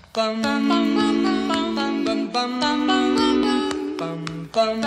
Bum, bum, bum, bum, bum, bum, bum, bum, bum,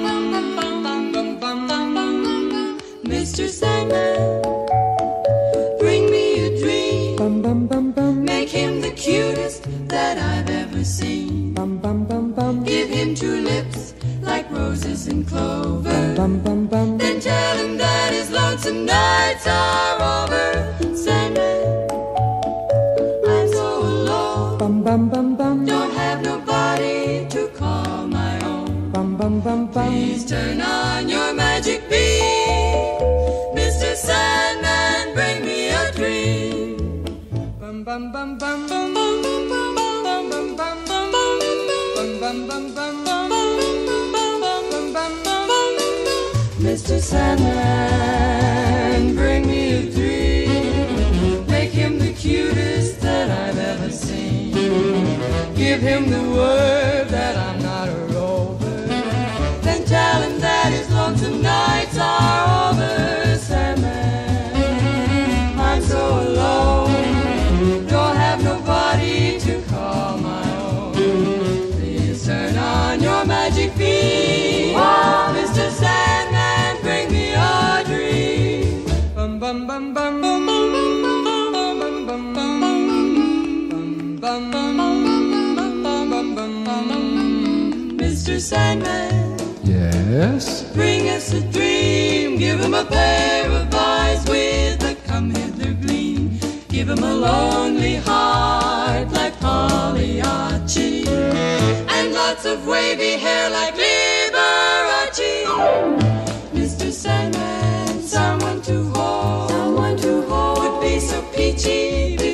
bum, bum. Mr. Sandman, bring me a dream. Bum, bum, bum, bum. Make him the cutest that I've ever seen. Bum, bum, bum, bum. Give him two lips like roses and clover. Bum, bum, bum. Then tell him that his lonesome nights are over. Sandman, I'm so alone. Bum, bum, bum, bum. Don't have nobody to call my own. Bum, bum, bum, bum. Please turn on your magic beam. Mr. Sandman, bring me a dream. Bum, bum, bum, bum, bum, bum, bum, bum, bum, bum, bum, bum, bum, bum, bum, bum. Mr. Sandman, bring me a dream. Make him the cutest that I've ever seen. Give him the word that I'm not a rover. Then tell him that his lonesome nights are over. Sandman, I'm so alone. Don't have nobody to call my own. Please turn on your magic beam. Mr. Sandman, bring me a dream. Bum, bum, bum, bum, bum, bum, bum, bum, bum, bum, bum. Mr. Sandman, yes? bring us a dream. Give him a pair of eyes with a come-hither gleam. Give him a lonely heart like Pagliacci, and lots of wavy hair like Liberace. Mr. Sandman, someone to hold would be so peachy.